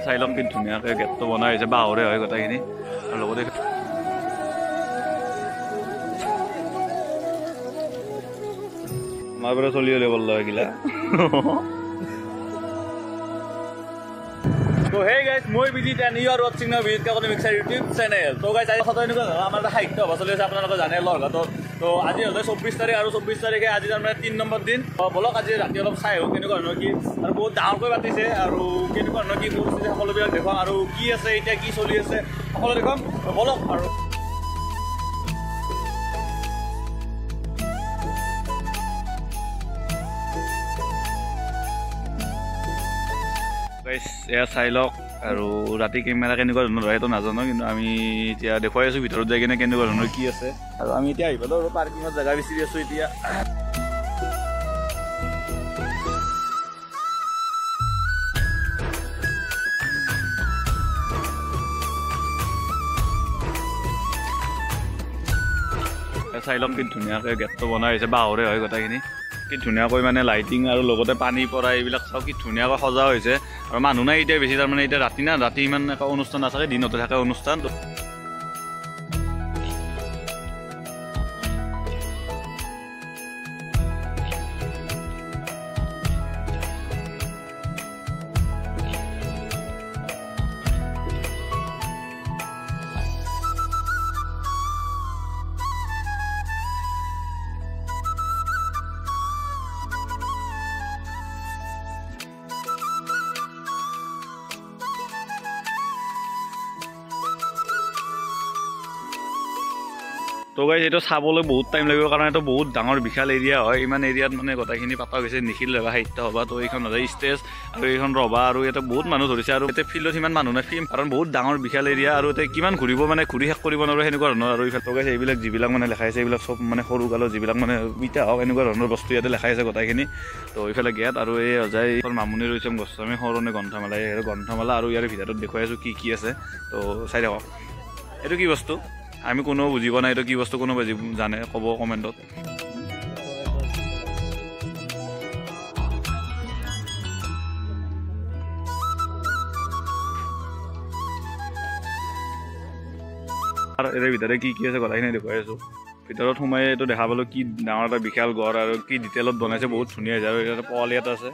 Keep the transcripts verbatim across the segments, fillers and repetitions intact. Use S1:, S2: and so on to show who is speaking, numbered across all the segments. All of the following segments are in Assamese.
S1: চাই লওক কি ধুনীয়াকৈ গেটটো বনাই হৈছে বাঁহৰে হয় গোটেইখিনি আৰু লগতে আমাৰ পৰা চলি হ'লে বল্ল এইগিলা So hey guys, মই বিজিত and you are watching now with Economic Side YouTube channel. So guys, আজি সদায় এনেকুৱা আমাৰ সাহিত্য হ'ব চলি আছে আপোনালোকে জানে লৰঘাটত। তো আজি হ'লে চৌব্বিছ তাৰিখ আৰু চৌব্বিছ তাৰিখে আজি তাৰমানে তিনি নম্বৰ দিন। বলক আজি ৰাতি অলপ চাই আহোঁ কেনেকুৱা ধৰণৰ কি আৰু বহুত ডাঙৰকৈ পাতিছে আৰু কেনেকুৱা ধৰণৰ কি পৰিস্থিতি সকলোবিলাক দেখুৱাম আৰু কি আছে এতিয়া কি চলি আছে সকলো দেখুৱাম বলক আৰু এয়া চাই লওক আৰু ৰাতি কেমেৰা কেনেকুৱা ধৰণৰ সেইটো নাজানো কিন্তু আমি এতিয়া দেখুৱাই আছোঁ ভিতৰত যাই কিনে কেনেকুৱা ধৰণৰ কি আছে আৰু আমি এতিয়া আহি পালোঁ আৰু পাৰ্কিঙত জেগা বিচাৰি আছোঁ এতিয়া চাই লওক কি ধুনীয়াকৈ গেটটো বনাই হৈছে বাঁহৰে হয় গোটেইখিনি কি ধুনীয়াকৈ মানে লাইটিং আৰু লগতে পানী পৰা এইবিলাক চাওঁ কি ধুনীয়াকৈ সজা হৈছে আৰু মানুহ নাই এতিয়া বেছি তাৰমানে এতিয়া ৰাতি না ৰাতি ইমান একো অনুষ্ঠান নাথাকে দিনতে থাকে অনুষ্ঠান তো গাইজ এইটো চাবলৈ বহুত টাইম লাগিব কাৰণ এইটো বহুত ডাঙৰ বিশাল এৰিয়া হয় ইমান এৰিয়াত মানে গোটেইখিনি পাতা গৈছে নিখিল ৰভা সাহিত্য সভা তো এইখন হ'লে ষ্টেজ আৰু এইখন ৰভা আৰু ইয়াতে বহুত মানুহ ধৰিছে আৰু ইয়াতে ফিল্ডত সিমান মানুহ নাই ফিল্ম কাৰণ বহুত ডাঙৰ বিশাল এৰিয়া আৰু ইয়াতে কিমান ঘূৰিব মানে ঘূৰি শেষ কৰিব নোৱাৰো সেনেকুৱা ধৰণৰ আৰু ইফালে গাইজ এইবিলাক যিবিলাক মানে লেখাই আছে এইবিলাক চব মানে সৰু কালৰ যিবিলাক মানে ইটা হওক এনেকুৱা ধৰণৰ বস্তু ইয়াতে লেখাই আছে গোটেইখিনি তো এইফালে গেট আৰু এই অজাই মামুনি ৰৈছে গোস্বামী সৰণে গ্ৰন্থমেলা এই গ্ৰন্থমেলা আৰু ইয়াৰ ভিতৰত দেখুৱাই আছোঁ কি কি আছে তো চাই থাকক এইটো কি বস্তু আমি কোনো বুজিব নাই এইটো কি বস্তু কোনো বুজি জানে ক'ব কমেণ্টত আৰু ইয়াৰ ভিতৰে কি কি আছে কথাখিনি দেখুৱাই আছোঁ ভিতৰত সোমাই এইটো দেখা পালোঁ কি ডাঙৰ এটা বিশাল ঘৰ আৰু কি ডিটেইলত বনাইছে বহুত ধুনীয়া হৈছে আৰু ইয়াতে পল ইয়াত আছে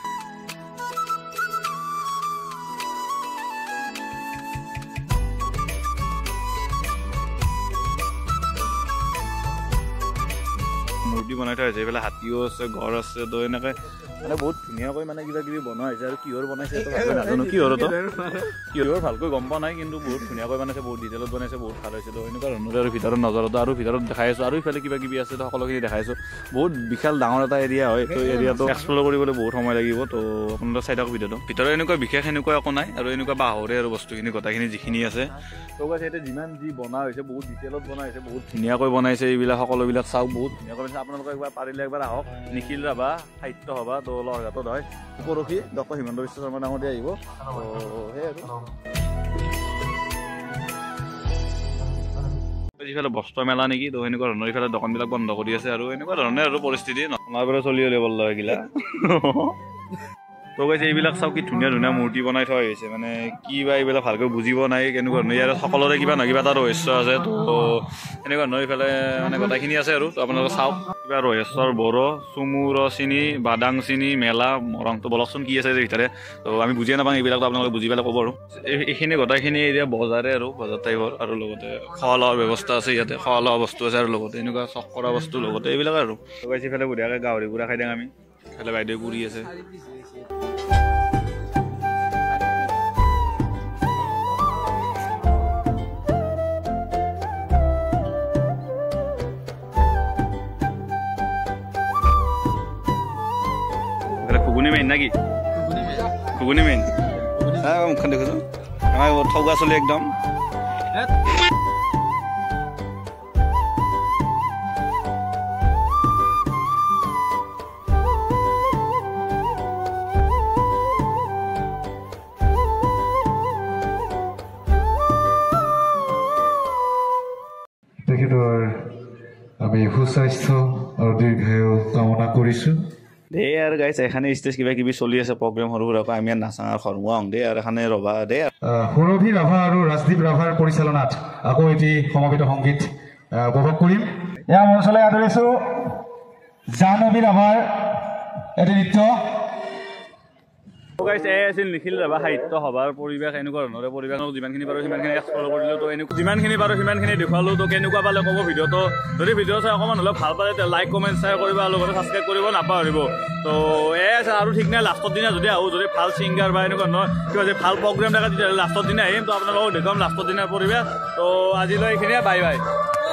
S1: মূৰ্তি বনাই থোৱা হৈছে এইফালে হাতীও আছে ঘৰ আছে তো এনেকৈ মানে বহুত ধুনীয়াকৈ মানে কিবা কিবি বনোৱা হৈছে আৰু কিহৰ বনাইছে নাজানো কিহৰতো কিহৰ ভালকৈ গম পোৱা নাই কিন্তু বহুত ধুনীয়াকৈ বনাইছে বহুত ডিটেইলত বনাইছে বহুত ভাল হৈছে তো এনেকুৱা ধৰণৰ আৰু ভিতৰত নজৰতো আৰু ভিতৰত দেখাই আছোঁ আৰু ইফালে কিবা কিবি আছে তো সকলোখিনি দেখাই আছোঁ বহুত বিশাল ডাঙৰ এটা এৰিয়া হয় তো এৰিয়াটো এক্সপ্ল'ৰ কৰিবলৈ বহুত সময় লাগিব তো আপোনালোকে চাই থাকক ভিডিঅ'টো ভিতৰত এনেকুৱা বিশেষ এনেকুৱা একো নাই আৰু এনেকুৱা বাঁহৰে আৰু বস্তুখিনি গোটেইখিনি যিখিনি আছে তো গাইজ ইয়াতে যিমান যি বনোৱা হৈছে বহুত ডিটেইলত বনোৱা হৈছে বহুত ধুনীয়াকৈ বনাইছে এইবিলাক সকলোবিলাক চাওক বহুত ধুনীয়াকৈ বনাইছে আপোনালোকে একবাৰ পাৰিলে একবাৰ আহক নিখিল ৰাভা সাহিত্য সভা তো লৰঘাটত হয় পৰহি ডক্টৰ হিমন্ত বিশ্ব শৰ্মা ডাঙৰীয়া আহিব সেই আৰু ইফালে বস্ত্ৰ মেলা নেকি তো এনেকুৱা ধৰণৰ ইফালে দোকানবিলাক বন্ধ কৰি আছে আৰু এনেকুৱা ধৰণে আৰু পৰিস্থিতি আমাৰ পৰা চলি হ'লে বল্ল এইগিলা তো কৈছে এইবিলাক চাওক কি ধুনীয়া ধুনীয়া মূৰ্তি বনাই থোৱা হৈছে মানে কি বা এইবিলাক ভালকৈ বুজিব নাই কেনেকুৱা ধৰণৰ ইয়াৰ সকলোৰে কিবা নহয় কিবা এটা ৰহস্য আছে তো এনেকুৱা ধৰণৰ ইফালে মানে গোটেইখিনি আছে আৰু তো আপোনালোকে চাওক কিবা ৰহেশ্বৰ বড়ো চুমুৰ চিনি বাদাং চিনি মেলা মৰংটো বলকচোন কি আছে ভিতৰে তো আমি বুজিয়ে নাপাওঁ এইবিলাকতো আপোনালোকে বুজি পালে ক'ব আৰু এইখিনি গোটেইখিনি এতিয়া বজাৰে আৰু বজাৰ টাইপৰ আৰু লগতে খোৱা লোৱাৰ ব্যৱস্থা আছে ইয়াতে খোৱা লোৱা বস্তু আছে আৰু লগতে এনেকুৱা চক কৰা বস্তু লগতে এইবিলাক আৰু কৈছে ইফালে বঢ়িয়াকৈ গাহৰি গুড়া খাই দিওঁ আমি ইফালে বাইদেউ গুৰি আছে ঘুগুনি মেইন নাকি ঘুগুনি মেইন হ্যাঁ মুখখন দেখিছোঁ আমাৰ ঠগা চলি একদম
S2: তেখেতৰ আমি সুস্বাস্থ্য আৰু দীৰ্ঘায়ু কামনা কৰিছোঁ
S1: দে আৰু গাইছ এখানে ষ্টেজ কিবা কিবি চলি আছে প্ৰগ্ৰেম সৰু সুৰাকৈ আমি নাচা আৰু খৰমুৱা হওঁ দে আৰু এখানে ৰবা দে
S2: সুৰভি ৰাভা আৰু ৰাজদীপ ৰাভাৰ পৰিচালনাত আকৌ এটি সমবেত সংগীত উপভোগ কৰিম এয়া মঞ্চলৈ আদৰিছো জাহ্নৱী ৰাভাৰ এটি নৃত্য
S1: গাইছ এই আছিল নিখিল ৰাভা সাহিত্য সভাৰ পৰিৱেশ এনেকুৱা ধৰণৰে পৰিৱেশ যিমানখিনি পাৰোঁ সিমানখিনি এক্সপ্ল'ৰ কৰিলোঁ তো এনেকুৱা যিমানখিনি পাৰোঁ সিমানখিনি দেখুৱালোঁ তো কেনেকুৱা পালে ক'ব ভিডিঅ'টো যদি ভিডিঅ' চাই অকণমান হ'লেও ভাল পালে লাইক কমেণ্ট শ্বেয়াৰ কৰিব আৰু লগতে ছাবস্ক্ৰাইব কৰিব নাপাহৰিব তো এই আছে আৰু ঠিক নাই লাষ্টৰ দিনা যদি আহোঁ যদি ভাল ছিংগাৰ বা এনেকুৱা ধৰণৰ কিবা যদি ভাল প্ৰগ্ৰেম থাকে তেতিয়াহ'লে লাষ্টৰ দিনা আহিম তো আপোনালোকক দেখুৱাম লাষ্টৰ দিনাৰ পৰিৱেশ তো আজিলৈ এইখিনিয়ে বাই বাই